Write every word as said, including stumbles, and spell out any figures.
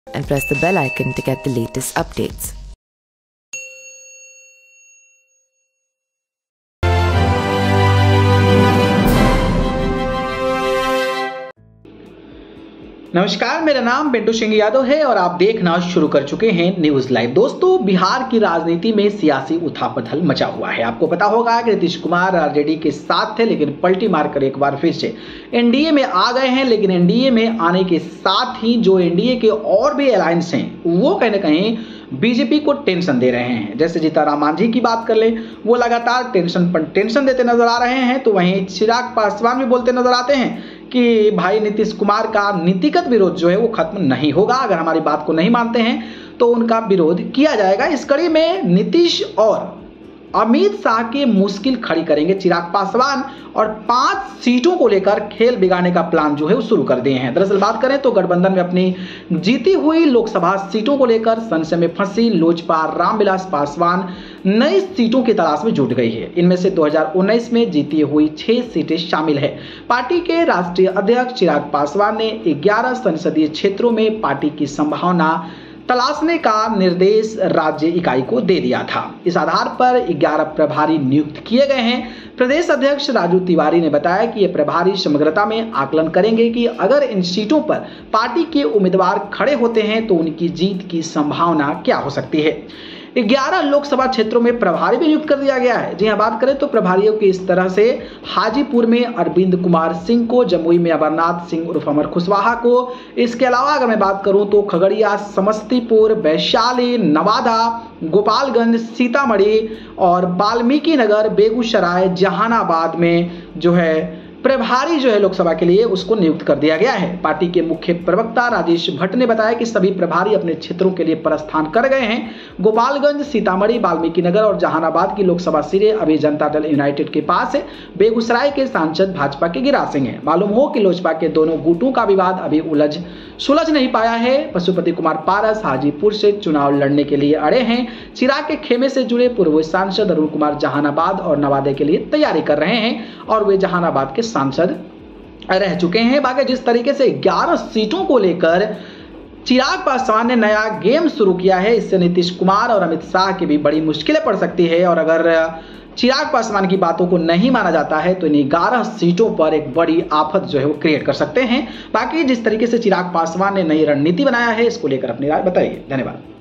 and press the bell icon to get the latest updates. नमस्कार, मेरा नाम पिंटू सिंह यादव है और आप देखना शुरू कर चुके हैं न्यूज लाइव। दोस्तों, बिहार की राजनीति में सियासी उथल-पुथल मचा हुआ है। आपको पता होगा कि नीतीश कुमार आरजेडी के साथ थे, लेकिन पलटी मारकर एक बार फिर से एनडीए में आ गए हैं। लेकिन एनडीए में आने के साथ ही जो एनडीए के और भी अलायंस हैं वो कहीं ना कहीं बीजेपी को टेंशन दे रहे हैं। जैसे जीतनराम मांझी की बात कर ले, वो लगातार टेंशन पर टेंशन देते नजर आ रहे हैं। तो वहीं चिराग पासवान भी बोलते नजर आते हैं कि भाई नीतीश कुमार का नीतिगत विरोध जो है वो खत्म नहीं होगा। अगर हमारी बात को नहीं मानते हैं तो उनका विरोध किया जाएगा। इस कड़ी में नीतीश और अमित शाह की मुश्किल खड़ी करेंगे चिराग पासवान और पांच सीटों को लेकर खेल बिगाड़ने का प्लान जो है वो शुरू कर दिए हैं। दरअसल बात करें तो गठबंधन में अपनी जीती हुई लोकसभा सीटों को लेकर संशय में फंसी लोजपा रामविलास पासवान नई सीटों की तलाश में जुट गई है। इनमें से दो हज़ार उन्नीस में जीती हुई छह सीटें शामिल है। पार्टी के राष्ट्रीय अध्यक्ष चिराग पासवान ने ग्यारह संसदीय क्षेत्रों में पार्टी की संभावना तलाशने का निर्देश राज्य इकाई को दे दिया था। इस आधार पर ग्यारह प्रभारी नियुक्त किए गए हैं। प्रदेश अध्यक्ष राजू तिवारी ने बताया कि ये प्रभारी समग्रता में आकलन करेंगे कि अगर इन सीटों पर पार्टी के उम्मीदवार खड़े होते हैं तो उनकी जीत की संभावना क्या हो सकती है। ग्यारह लोकसभा क्षेत्रों में प्रभारी भी नियुक्त कर दिया गया है। जी हाँ, बात करें तो प्रभारियों की इस तरह से हाजीपुर में अरविंद कुमार सिंह को, जमुई में अमरनाथ सिंह उर्फ अमर कुशवाहा को, इसके अलावा अगर मैं बात करूं तो खगड़िया, समस्तीपुर, वैशाली, नवादा, गोपालगंज, सीतामढ़ी और वाल्मीकि नगर, बेगूसराय, जहानाबाद में जो है प्रभारी जो है लोकसभा के लिए उसको नियुक्त कर दिया गया है। पार्टी के मुख्य प्रवक्ता राजेश भट्ट ने बताया कि सभी प्रभारी अपने क्षेत्रों के लिए प्रस्थान कर गए हैं। गोपालगंज, सीतामढ़ी, वाल्मीकि नगर और जहानाबाद की लोकसभा सीटें अभी जनता दल यूनाइटेड के पास है। बेगूसराय के सांसद भाजपा के गिरा सिंह हैं। मालूम हो कि लोजपा के दोनों गुटों का विवाद अभी उलझ सुलझ नहीं पाया है। पशुपति कुमार पारस हाजीपुर से चुनाव लड़ने के लिए अड़े हैं। चिराग के खेमे से जुड़े पूर्व सांसद अरुण कुमार जहानाबाद और नवादा के लिए तैयारी कर रहे हैं और वे जहानाबाद के सांसद रह चुके हैं। बाकी जिस तरीके से ग्यारह सीटों को लेकर चिराग पासवान ने नया गेम शुरू किया है, इससे नीतीश कुमार और अमित शाह की भी बड़ी मुश्किलें पड़ सकती है। और अगर चिराग पासवान की बातों को नहीं माना जाता है तो इन ग्यारह सीटों पर एक बड़ी आफत जो है वो क्रिएट कर सकते हैं। बाकी जिस तरीके से चिराग पासवान ने नई रणनीति बनाया है, इसको लेकर अपनी राय बताइए। धन्यवाद।